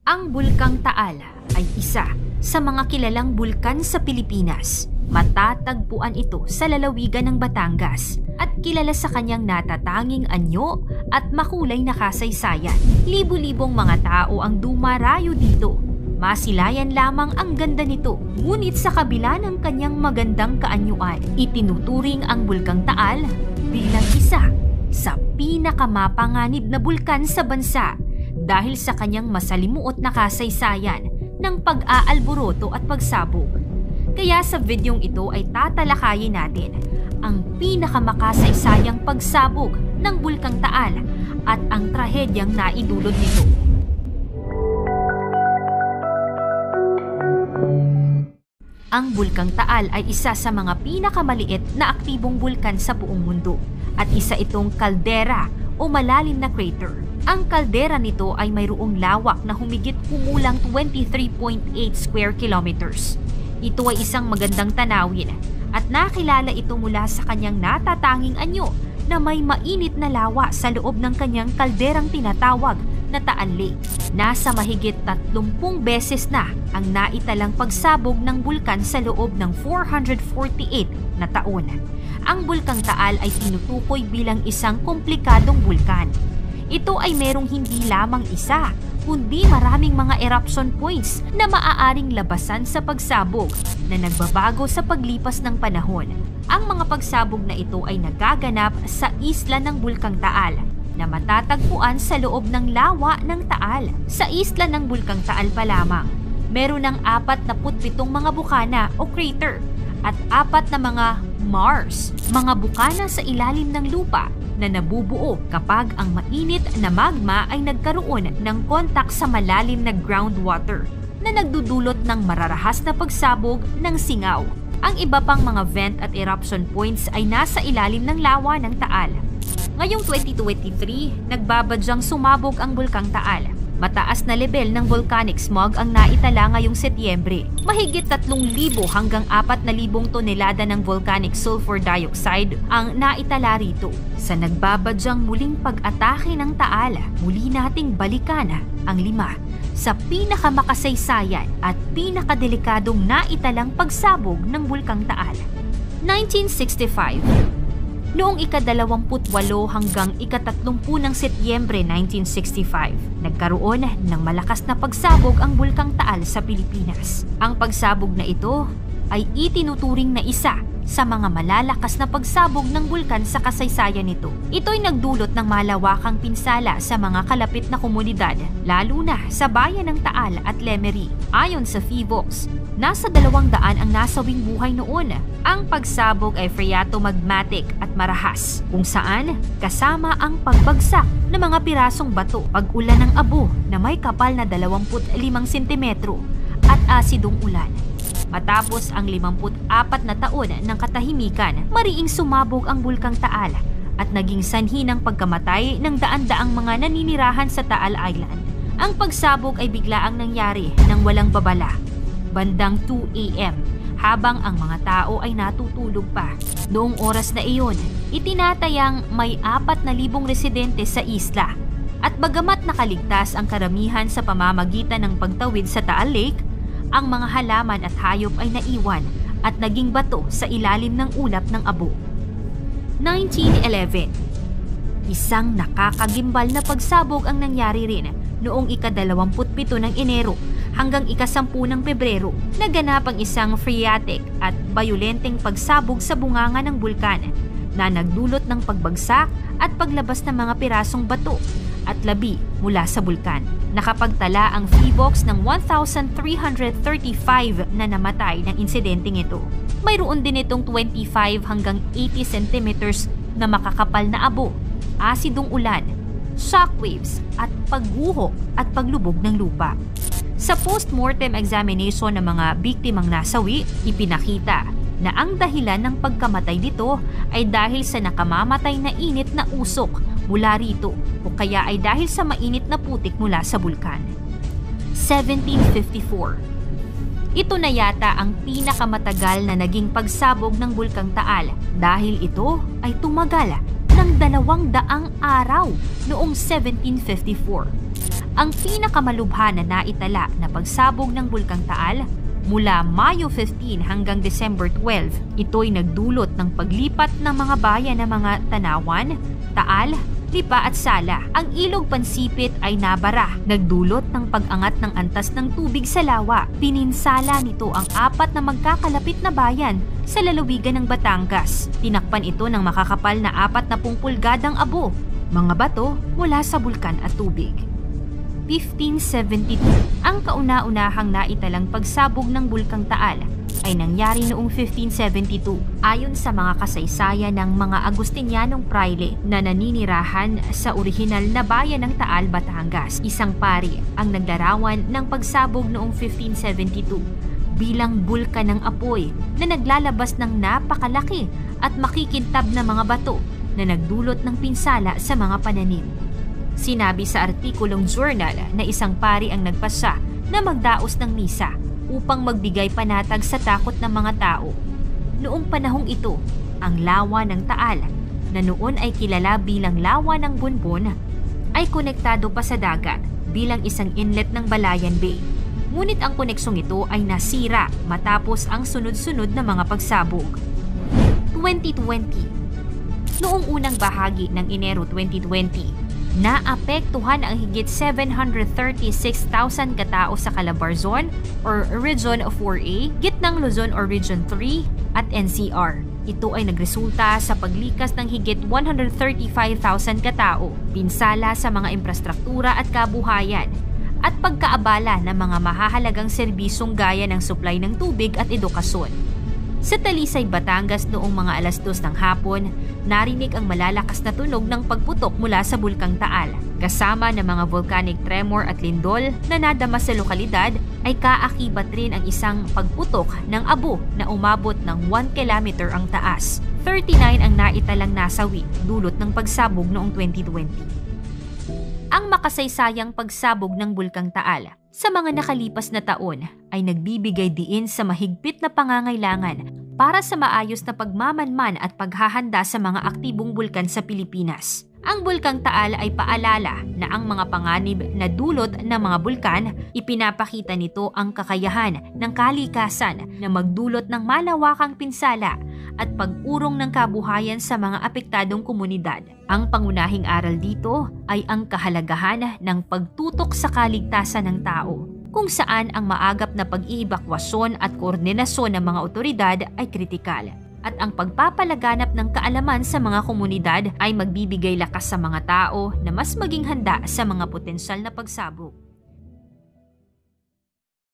Ang Bulkang Taal ay isa sa mga kilalang bulkan sa Pilipinas. Matatagpuan ito sa lalawigan ng Batangas at kilala sa kanyang natatanging anyo at makulay na kasaysayan. Libo-libong mga tao ang dumarayo dito. Masilayan lamang ang ganda nito, ngunit sa kabila ng kanyang magandang kaanyuan, itinuturing ang Bulkang Taal bilang isa sa pinakamapanganib na bulkan sa bansa dahil sa kanyang masalimuot na kasaysayan ng pag-aalboroto at pagsabog. Kaya sa videong ito ay tatalakayin natin ang pinakamakasaysayang pagsabog ng Bulkang Taal at ang trahedyang naidulot nito. Ang Bulkang Taal ay isa sa mga pinakamaliit na aktibong bulkan sa buong mundo at isa itong kaldera o malalim na crater. Ang kaldera nito ay mayroong lawak na humigit kumulang 23.8 square kilometers. Ito ay isang magandang tanawin at nakilala ito mula sa kanyang natatanging anyo na may mainit na lawa sa loob ng kanyang kalderang tinatawag na Taal Lake. Nasa mahigit 30 beses na ang naitalang pagsabog ng bulkan sa loob ng 448 na taon. Ang Bulkang Taal ay tinutukoy bilang isang komplikadong bulkan. Ito ay merong hindi lamang isa, kundi maraming mga eruption points na maaaring labasan sa pagsabog na nagbabago sa paglipas ng panahon. Ang mga pagsabog na ito ay nagaganap sa isla ng Bulkang Taal na matatagpuan sa loob ng lawa ng Taal. Sa isla ng Bulkang Taal pa lamang, meron ng 47 mga bukana o crater at 4 na mga Mars, mga bukana sa ilalim ng lupa na nabubuo kapag ang mainit na magma ay nagkaroon ng kontak sa malalim na groundwater na nagdudulot ng mararahas na pagsabog ng singaw. Ang iba pang mga vent at eruption points ay nasa ilalim ng lawa ng Taal. Ngayong 2023, nagbabadyang sumabog ang Bulkang Taal. Mataas na level ng volcanic smog ang naitala ngayong Setyembre. Mahigit 3,000 hanggang 4,000 tonelada ng volcanic sulfur dioxide ang naitala rito. Sa nagbabadyang muling pag-atake ng Taal, muli nating balikan ang 5 sa pinakamakasaysayan at pinakadelikadong naitalang pagsabog ng Bulkang Taal. 1965. Noong ika-28 hanggang ika-30 ng Setyembre 1965, nagkaroon ng malakas na pagsabog ang Bulkang Taal sa Pilipinas. Ang pagsabog na ito ay itinuturing na isa sa mga malalakas na pagsabog ng bulkan sa kasaysayan nito. Ito'y nagdulot ng malawakang pinsala sa mga kalapit na komunidad, lalo na sa bayan ng Taal at Lemery. Ayon sa PHIVOLCS, nasa 200 ang nasawing buhay noon. Ang pagsabog ay phreatomagmatic at marahas, kung saan kasama ang pagbagsak ng mga pirasong bato, pag-ulan ng abo na may kapal na 25 sentimetro at asidong ulan. Matapos ang 54 na taon ng katahimikan, mariing sumabog ang Bulkang Taal at naging sanhi ng pagkamatay ng daan-daang mga naninirahan sa Taal Island. Ang pagsabog ay biglaang nangyari nang walang babala, bandang 2 AM, habang ang mga tao ay natutulog pa. Noong oras na iyon, itinatayang may 4,000 residente sa isla. At bagamat nakaligtas ang karamihan sa pamamagitan ng pagtawid sa Taal Lake, ang mga halaman at hayop ay naiwan at naging bato sa ilalim ng ulap ng abo. 1911. Isang nakakagimbal na pagsabog ang nangyari rin noong ika-27 ng Enero hanggang ika-10 ng Pebrero. Naganap ang isang phreatic at bayolenteng pagsabog sa bunganga ng bulkan na nagdulot ng pagbagsak at paglabas ng mga pirasong bato at labi mula sa bulkan. Nakapagtala ang PHIVOLCS ng 1,335 na namatay ng insidenteng ito. Mayroon din itong 25 hanggang 80 centimeters na makakapal na abo, asidong ulan, shockwaves at pagguho at paglubog ng lupa. Sa post-mortem examination ng mga biktimang nasawi, ipinakita na ang dahilan ng pagkamatay nito ay dahil sa nakamamatay na init na usok mula rito o kaya ay dahil sa mainit na putik mula sa bulkan. 1754. Ito na yata ang pinakamatagal na naging pagsabog ng Bulkang Taal dahil ito ay tumagal ng 200 araw noong 1754. Ang pinakamalubha na naitala na pagsabog ng Bulkang Taal mula Mayo 15 hanggang December 12, ito'y nagdulot ng paglipat ng mga bayan ng mga Tanawan, Taal, Lipa at Sala. Ang ilog Pansipit ay nabara, nagdulot ng pag-angat ng antas ng tubig sa lawa. Pininsala nito ang 4 na magkakalapit na bayan sa lalawigan ng Batangas. Tinakpan ito ng makakapal na 40 pulgadang abo, mga bato mula sa bulkan at tubig. 1572. Ang kauna-unahang naitalang pagsabog ng Bulkang Taal ay nangyari noong 1572 ayon sa mga kasaysayan ng mga Agustinianong praile na naninirahan sa orihinal na bayan ng Taal, Batangas. Isang pari ang naglarawan ng pagsabog noong 1572 bilang bulkan ng apoy na naglalabas ng napakalaki at makikintab na mga bato na nagdulot ng pinsala sa mga pananim. Sinabi sa artikulong journal na isang pari ang nagpasya na magdaos ng misa upang magbigay panatag sa takot ng mga tao. Noong panahong ito, ang lawa ng Taal, na noon ay kilala bilang lawa ng Bonbon, ay konektado pa sa dagat bilang isang inlet ng Balayan Bay. Ngunit ang koneksong ito ay nasira matapos ang sunod-sunod na mga pagsabog. 2020. Noong unang bahagi ng Enero 2020, naapektuhan ang higit 736,000 katao sa Calabarzon or Region 4A, gitnang Luzon or Region 3 at NCR. Ito ay nagresulta sa paglikas ng higit 135,000 katao, pinsala sa mga infrastruktura at kabuhayan, at pagkaabala ng mga mahahalagang serbisyong gaya ng supply ng tubig at edukasyon. Sa Talisay, Batangas noong mga 2:00 ng hapon, narinig ang malalakas na tunog ng pagputok mula sa Bulkang Taal. Kasama ng mga volcanic tremor at lindol na nadama sa lokalidad ay kaakibat rin ang isang pagputok ng abo na umabot ng 1 kilometer ang taas. 39 ang naitalang nasawi dulot ng pagsabog noong 2020. Ang makasaysayang pagsabog ng Bulkang Taal sa mga nakalipas na taon ay nagbibigay diin sa mahigpit na pangangailangan para sa maayos na pagmamanman at paghahanda sa mga aktibong bulkan sa Pilipinas. Ang Bulkang Taal ay paalala na ang mga panganib na dulot ng mga bulkan, ipinapakita nito ang kakayahan ng kalikasan na magdulot ng malawakang pinsala at pag-urong ng kabuhayan sa mga apektadong komunidad. Ang pangunahing aral dito ay ang kahalagahan ng pagtutok sa kaligtasan ng tao, kung saan ang maagap na pag-iibakwasyon at koordinasyon ng mga otoridad ay kritikal. At ang pagpapalaganap ng kaalaman sa mga komunidad ay magbibigay lakas sa mga tao na mas maging handa sa mga potensyal na pagsabog.